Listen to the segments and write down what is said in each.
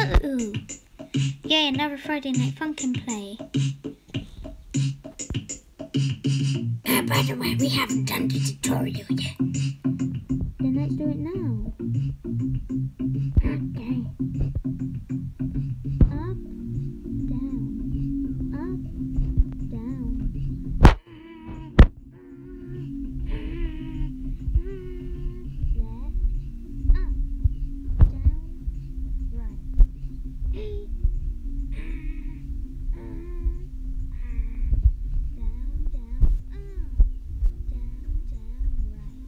Ooh. Yay, another Friday Night Funkin' play. By the way, we haven't done the tutorial yet. Then let's do it now. Okay. Up, down, up, down. Left, up, down, right. Down, down, up, down, down, right.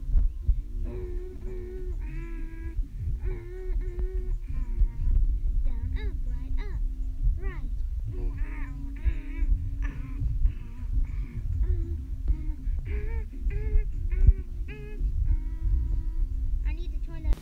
Down, up, right, right. I need the toilet.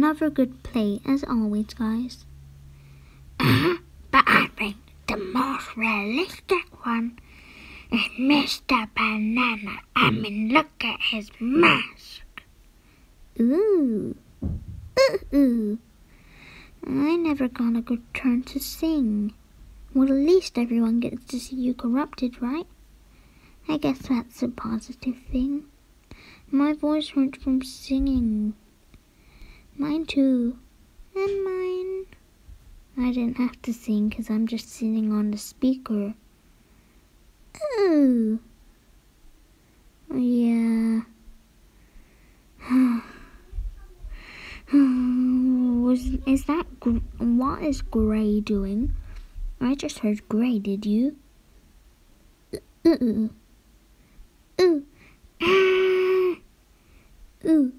Another good play, as always, guys. But I think the most realistic one is Mr. Banana. I mean, look at his mask. Ooh. Ooh. I never got a good turn to sing. Well, at least everyone gets to see you corrupted, right? I guess that's a positive thing. My voice hurts from singing. Mine too. And mine. I didn't have to sing because I'm just sitting on the speaker. Ooh. Yeah. What is Gray doing? I just heard Gray, did you? Ooh. Ooh. Ooh.